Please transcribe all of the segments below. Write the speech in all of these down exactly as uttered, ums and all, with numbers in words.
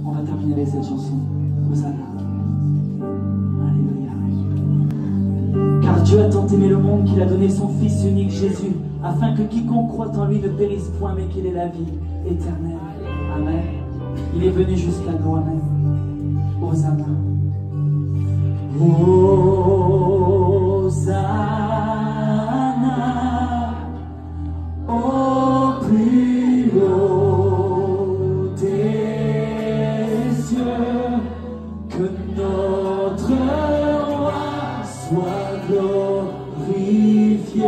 On va terminer avec cette chanson. Hosanna. Alléluia. Car Dieu a tant aimé le monde qu'il a donné son Fils unique Jésus, afin que quiconque croit en lui ne périsse point, mais qu'il ait la vie éternelle. Amen. Il est venu jusqu'à nous. Amen. Hosanna. Hosanna au plus haut des cieux, que notre roi soit glorifié.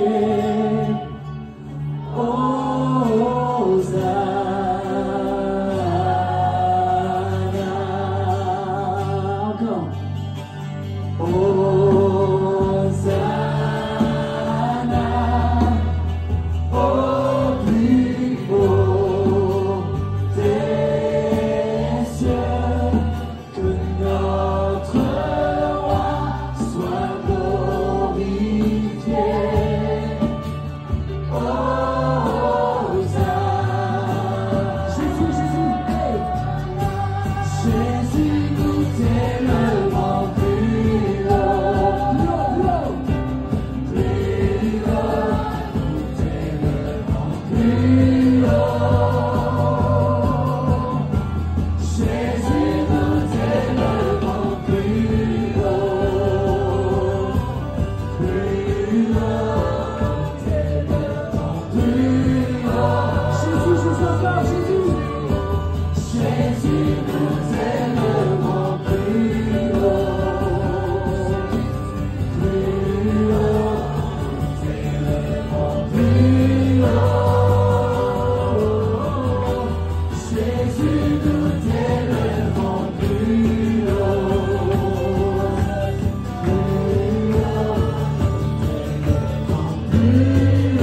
Hosanna. Encore. Hosanna au plus haut des cieux, que notre roi soit glorifié. Hosanna. Jésus, Jésus, hey. Jésus, nous t'élevons plus haut, plus haut, plus haut, nous t'élevons plus haut. Jésus, nous t'élevons plus haut, plus haut, nous t'élevons plus haut. Jésus, Jésus, encore, Jésus. Jésus, nous t'élevons plus haut, plus haut, nous t'élevons plus haut. Jésus, nous t'élevons plus haut, plus haut, plus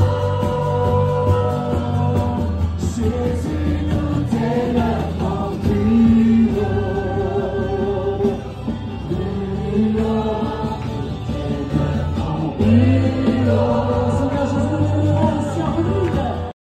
haut. Jésus, nous t'élevons plus haut, plus haut.